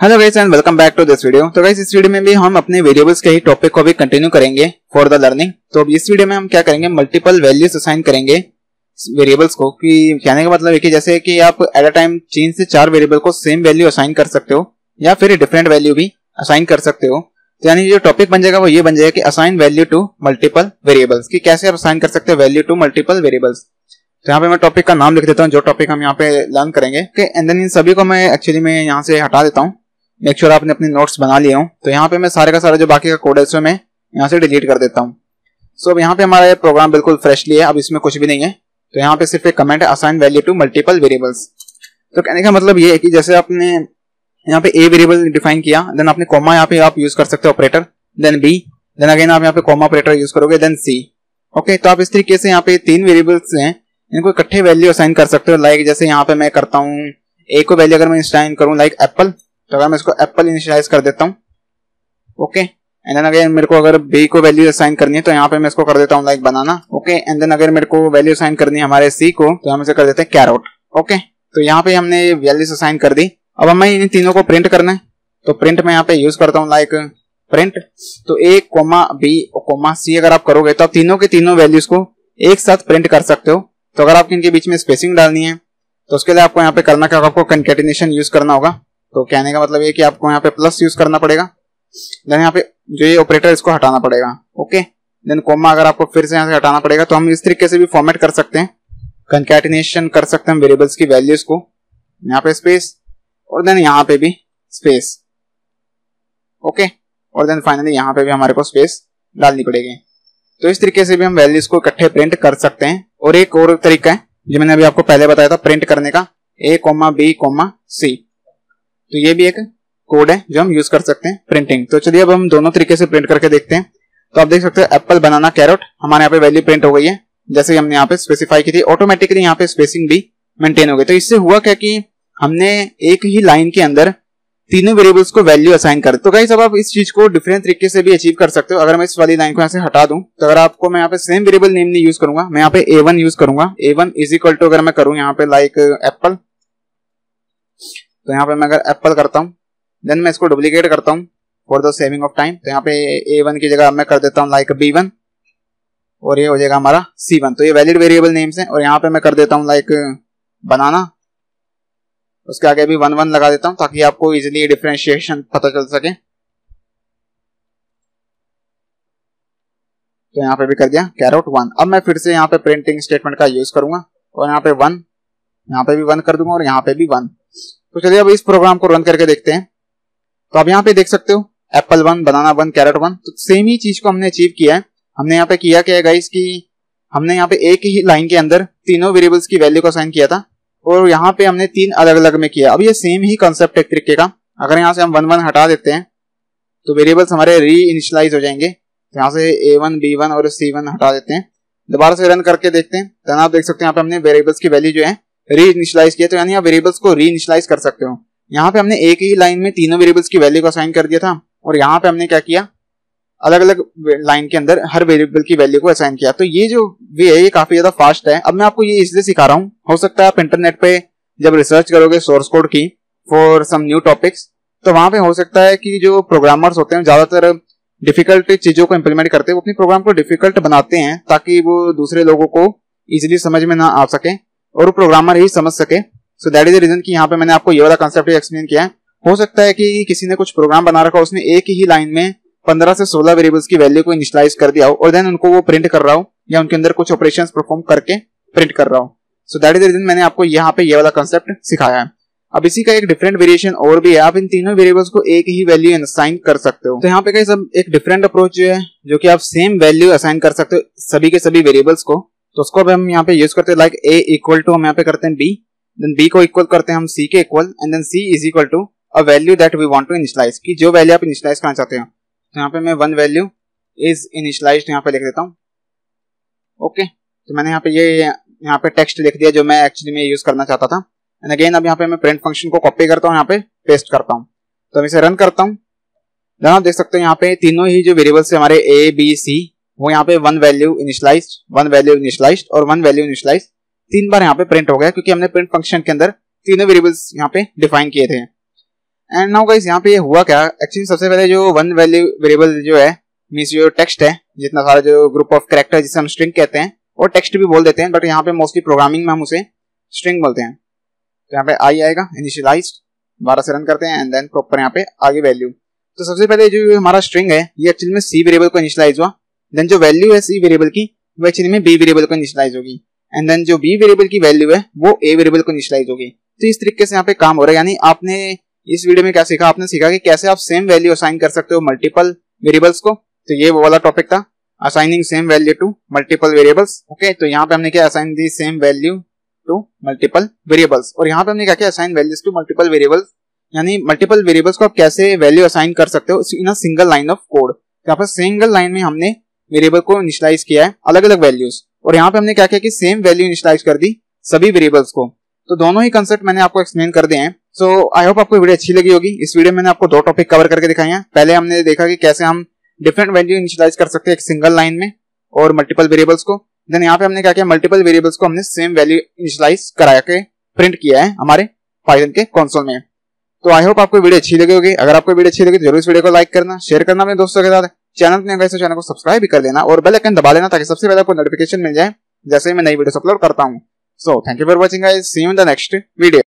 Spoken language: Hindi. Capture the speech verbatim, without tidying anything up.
Hello guys and welcome back to this video. तो गाइस इस वीडियो में भी हम अपने वेरिएबल्स के ही टॉपिक को भी कंटिन्यू करेंगे फॉर द लर्निंग। तो अब इस वीडियो में हम क्या करेंगे, मल्टीपल वैल्यूज असाइन करेंगे वेरिएबल्स को। कि कहने का मतलब है कि जैसे कि आप एट अ टाइम तीन से चार वेरिएबल को सेम वैल्यू असाइन कर सकते हो या फिर डिफरेंट वैल्यू भी असाइन कर सकते हो। तो यानी जो टॉपिक बन जाएगा वो ये बन जाएगा कि assign value to multiple variables, कि कैसे आप असाइन कर सकते हो वैल्यू टू मल्टीपल वेरिएबल्स। तो यहाँ पे मैं टॉपिक का नाम लिख देता हूँ जो टॉपिक हम यहाँ पे लर्न करेंगे। एंड देन इन सभी को मैं एक्चुअली मैं यहाँ से हटा देता हूँ। मेक श्योर आपने अपने नोट्स बना लिए हो। तो यहाँ पे मैं सारे का सारा जो बाकी का कोड है उसमें मैं यहाँ से डिलीट कर देता हूँ। सो अब यहाँ पे हमारा ये प्रोग्राम बिल्कुल फ्रेशली है, अब इसमें कुछ भी नहीं है। तो यहाँ पे सिर्फ एक कमेंट है, assign value to multiple variables. तो कहने का मतलब ये है कि जैसे आपने यहाँ पे ए वेरिएबल डिफाइन किया, देन आपने कॉमा यहाँ पे आप यूज कर सकते हो operator, then b, then again आप यहाँ पे कॉमा ऑपरेटर यूज करोगे, देन सी। ओके, तो आप इस तरीके से यहाँ पे तीन वेरिएबल्स हैं, इनको इकट्ठे वैल्यू असाइन कर सकते हो। लाइक जैसे यहाँ पे मैं करता हूँ ए को वैल्यू अगर मैं असाइन करूँ लाइक एप्पल, तो अगर मैं इसको एप्पल इनिशियलाइज कर देता हूँ। ओके, एंड देन अगेन मेरे को अगर बी को वैल्यू असाइन करनी है तो यहाँ पे मैं इसको कर देता हूँ like banana. Okay, and then अगर मेरे को वैल्यू असाइन करनी है हमारे सी को तो हम इसे कर देते हैं कैरोट। ओके, तो यहाँ पे हमने वैल्यूज असाइन कर दी। अब हमें इन तीनों को प्रिंट करना है, तो प्रिंट में यहाँ पे यूज करता हूँ लाइक प्रिंट। तो a comma b comma c अगर आप करोगे तो आप तीनों के तीनों वैल्यूज को एक साथ प्रिंट कर सकते हो। तो अगर आपको इनके बीच में स्पेसिंग डालनी है तो उसके लिए आपको यहाँ पे करना क्या, आपको कंकैटिनेशन यूज करना होगा। तो कहने का मतलब ये कि आपको यहाँ पे प्लस यूज करना पड़ेगा, देन यहाँ पे जो ये ऑपरेटर इसको हटाना पड़ेगा। ओके, देन कोमा अगर आपको फिर से यहाँ से हटाना पड़ेगा। तो हम इस तरीके से भी फॉर्मेट कर सकते हैं, कंकैटिनेशन कर सकते हैं वेरिएबल्स की वैल्यूज को। यहाँ पे स्पेस और देन यहाँ पे भी स्पेस। ओके, और देन फाइनली यहाँ पे भी हमारे को स्पेस डालनी पड़ेगी। तो इस तरीके से भी हम वैल्यूज को इकट्ठे प्रिंट कर सकते हैं। और एक और तरीका है जो मैंने अभी आपको पहले बताया था प्रिंट करने का, a comma b comma c. तो ये भी एक कोड है जो हम यूज कर सकते हैं प्रिंटिंग। तो चलिए अब हम दोनों तरीके से प्रिंट करके देखते हैं। तो आप देख सकते हैं एप्पल बनाना कैरोट, हमारे यहाँ पे वैल्यू प्रिंट हो गई है जैसे ही हमने यहाँ पे स्पेसिफाई की थी। ऑटोमेटिकली यहाँ पे स्पेसिंग भी मेंटेन हो गई। तो इससे हुआ क्या कि हमने एक ही लाइन के अंदर तीनों वेरिएबल्स को वैल्यू असाइन कर। तो गाइस अब आप इस चीज को डिफरेंट तरीके से भी अचीव कर सकते हो। अगर मैं इस वाली लाइन को यहाँ से हटा दूं तो अगर आपको मैं यहाँ पे सेम वेरिएबल नेम नहीं यूज करूंगा, मैं यहाँ पे ए वन यूज करूंगा। A one is equal to अगर मैं करूं यहाँ पे लाइक एप्पल, तो यहाँ पे मैं अगर एप्पल करता हूँ देन मैं इसको डुप्लीकेट करता हूँ for the saving of time. तो यहाँ पे ए वन की जगह मैं कर देता हूँ लाइक बी वन और ये हो जाएगा हमारा सी वन। तो ये वैलिड वेरिएबल नेम्स हैं। और यहाँ पे मैं कर देता हूँ लाइक बनाना, उसके आगे भी वन वन लगा देता हूँ ताकि आपको इजीली डिफरेंशिएशन पता चल सके। तो यहाँ पे भी कर दिया कैरोट वन। अब मैं फिर से यहाँ पे प्रिंटिंग स्टेटमेंट का यूज करूंगा और यहाँ पे वन, यहाँ पे भी वन कर दूंगा और यहाँ पे भी वन। तो चलिए अब इस प्रोग्राम को रन करके देखते हैं। तो आप यहाँ पे देख सकते हो apple one, banana one, carrot one. तो सेम ही चीज को हमने अचीव किया है। हमने यहाँ पे किया क्या है गाइस कि हमने यहाँ पे एक ही लाइन के अंदर तीनों वेरिएबल्स की वैल्यू को असाइन किया था और यहाँ पे हमने तीन अलग अलग में किया। अब ये सेम ही कॉन्सेप्ट एक तरीके का। अगर यहाँ से हम वन वन हटा देते हैं तो वेरिएबल्स हमारे री इनिशियलाइज हो जाएंगे। तो यहाँ से ए वन बी वन और सी वन हटा देते हैं, दोबारा से रन करके देखते हैं। तो आप देख सकते हैं यहाँ पे हमने वेरिएबल्स की वैल्यू जो है री इनिशियलाइज किया। तो यानी आप वेरिएबल्स को री इनिशियलाइज कर सकते हो। यहाँ पे हमने एक ही लाइन में तीनों वेरिएबल्स की वैल्यू को असाइन कर दिया था और यहाँ पे हमने क्या किया, अलग अलग लाइन के अंदर हर वेरिएबल की वैल्यू को असाइन किया। तो ये जो वे है ये काफी ज्यादा फास्ट है। अब मैं आपको ये इसलिए सिखा रहा हूँ, हो सकता है आप इंटरनेट पे जब रिसर्च करोगे सोर्स कोड की फॉर सम न्यू टॉपिक्स तो वहां पे हो सकता है कि जो प्रोग्रामर्स होते हैं ज्यादातर डिफिकल्ट चीजों को इंप्लीमेंट करते हैं, वो अपनी प्रोग्राम को डिफिकल्ट बनाते हैं ताकि वो दूसरे लोगों को इजीली समझ में ना आ सके और वो प्रोग्रामर ही समझ सके। So that is the reason कि यहाँ पे मैंने आपको ये वाला कंसेप्ट एक्सप्लेन किया है। हो सकता है कि किसी ने कुछ प्रोग्राम बना रखा हो, उसने एक ही लाइन में पंद्रह से सोलह वेरिएबल्स की वैल्यू को इनिशियलाइज कर दिया हो और देन उनको वो प्रिंट कर रहा हो या उनके अंदर कुछ ऑपरेशंस परफॉर्म करके प्रिंट कर रहा हो। So that is the reason मैंने आपको यहाँ पे ये वाला कंसेप्ट सिखाया है। अब इसी का एक डिफरेंट वेरिएशन और भी है, आप इन तीनों वेरिएबल्स को एक ही वैल्यू असाइन कर सकते हो। तो यहाँ पे गाइस अब एक डिफरेंट अप्रोच जो है जो कि आप सेम वैल्यू असाइन कर सकते हो सभी के सभी वेरिएबल्स को। तो उसको अब हम यहाँ पे यूज करते हैं लाइक ए इक्वल टू हम यहाँ पे करते हैं बी, देन बी को इक्वल करते हैं हम सी के equal, and then C is equal to a value that we want to initialize, की जो वैल्यू आप इनिशियलाइज करना चाहते हो। तो यहाँ पे मैं वन वैल्यू इज इनिशियलाइज्ड यहाँ पे लिख देता हूँ। ओके, तो मैंने यहाँ पे ये यहाँ पे टेक्स्ट लिख दिया जो मैं एक्चुअली में यूज करना चाहता था। एंड अगेन अब यहाँ पे मैं प्रिंट फंक्शन को कॉपी करता हूँ, यहाँ पे पेस्ट करता हूँ। तो अब इसे रन करता हूँ। देन आप देख सकते हैं यहाँ पे तीनों ही जो वेरिएबल्स है हमारे ए बी सी, वो यहाँ पे one value initialised, one value initialised और वन वैल्यू इनिशियलाइज्ड तीन बार यहाँ पे प्रिंट हो गया क्योंकि हमने प्रिंट फंक्शन के अंदर तीनों वेरिएबल्स यहाँ पे डिफाइन किए थे। एंड नाउ गाइस यहाँ पे हुआ क्या, एक्चुअली सबसे पहले जो वन वैल्यू वेरिएबल जो है मींस जो टेक्स्ट है, जितना सारा जो ग्रुप ऑफ कैरेक्टर जिसे हम स्ट्रिंग कहते हैं और टेक्स्ट भी बोल देते हैं, बट यहाँ पे मोस्टली प्रोग्रामिंग में हम उसे स्ट्रिंग बोलते हैं। तो यहाँ पे आई आएगा इनिशियलाइज्ड, बारह से रन करते हैं एंड देन प्रॉपर यहाँ पे आगे वैल्यू। तो सबसे पहले जो हमारा स्ट्रिंग है ये एक्चुअली में सी वेरिएबल को इनिशियलाइज हुआ, देन जो वैल्यू है सी वेरिएबल की वो एक्चुअली में बी वेरिएबल को इनिशियलाइज होगी, एंड देन जो बी वेरिएबल की वैल्यू है वो ए वेरिएबल को इनिशियलाइज होगी। तो इस तरीके से यहाँ पे काम हो रहा है। यानी आपने इस वीडियो में क्या सीखा, आपने सीखा कि कैसे आप सेम वैल्यू असाइन कर सकते हो मल्टीपल वेरिएबल्स को। तो ये वो वाला टॉपिक था, assigning same value to multiple variables. Okay, तो यहाँ पे हमने क्या असाइन दी same value to multiple variables, और यहाँ पे हमने क्या किया assign values to multiple variables. यानी मल्टीपल वेरिएबल्स को आप कैसे वैल्यू असाइन कर सकते हो in a single line of code. यहाँ पर सिंगल लाइन में हमने वेरिएबल को इनिशियलाइज किया है अलग अलग वैल्यूज, और यहाँ पे हमने क्या किया कि सेम वैल्यू इनिशियलाइज कर दी सभी वेरिएबल्स को। तो दोनों ही कंसेप्ट मैंने आपको एक्सप्लेन कर दिए हैं। सो आई होप आपको वीडियो अच्छी लगी होगी। इस वीडियो में मैंने आपको दो टॉपिक कवर करके दिखाए हैं। पहले हमने देखा कि कैसे हम डिफरेंट वैल्यू इनिशियलाइज कर सकते हैं एक सिंगल लाइन में और मल्टीपल वेरिएबल्स को। देन यहाँ पे हमने क्या किया मल्टीपल वेरिएबल्स को हमने सेम वैल्यू इनिशियलाइज करा के प्रिंट किया है हमारे पाइथन के कंसोल में। तो आई होप आपको वीडियो अच्छी लगी होगी। अगर आपको वीडियो अच्छी लगी तो जरूर इस वीडियो को लाइक करना, शेयर करना अपने दोस्तों के साथ। चैनल पे नए चैनल को सब्सक्राइब भी कर लेना और बेल आइकन दबा लेना ताकि सबसे पहले आपको नोटिफिकेशन मिल जाए जैसे ही मैं नई वीडियो अपलोड करता हूँ। So thank you for watching guys, see you in the next video.